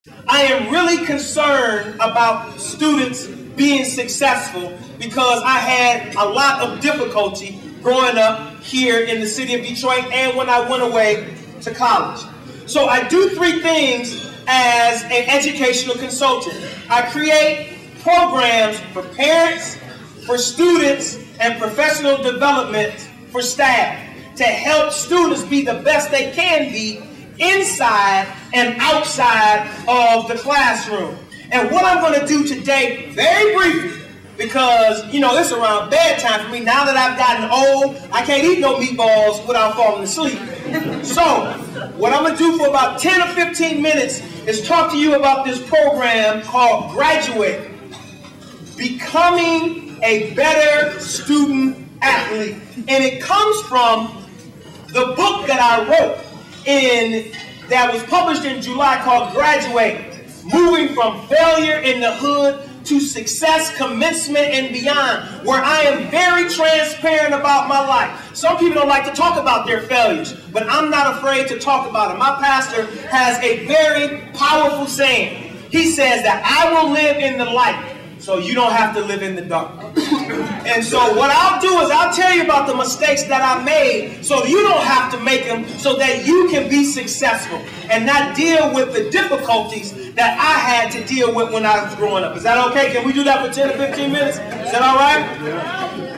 I am really concerned about students being successful because I had a lot of difficulty growing up here in the city of Detroit and when I went away to college. So I do three things as an educational consultant. I create programs for parents, for students, and professional development for staff to help students be the best they can be inside and outside of the classroom. And what I'm going to do today, very briefly, because, you know, it's around bedtime for me. Now that I've gotten old, I can't eat no meatballs without falling asleep. So, what I'm going to do for about 10 or 15 minutes is talk to you about this program called Graduate, Becoming a Better Student Athlete. And it comes from the book that I wrote that was published in July called Graduate, Moving from Failure in the Hood to Success, Commencement, and Beyond, where I am very transparent about my life. Some people don't like to talk about their failures, but I'm not afraid to talk about them. My pastor has a very powerful saying. He says that I will live in the light, so you don't have to live in the dark. And so what I'll do is I'll tell you about the mistakes that I made so you don't have to make them, so that you can be successful and not deal with the difficulties that I had to deal with when I was growing up. Is that okay? Can we do that for 10 or 15 minutes? Is that all right?